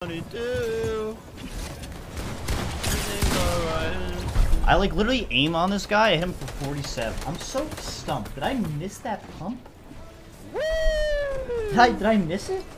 22. I like literally aim on this guy. I hit him for 47. I'm so stumped. Did I miss that pump? Did I miss it?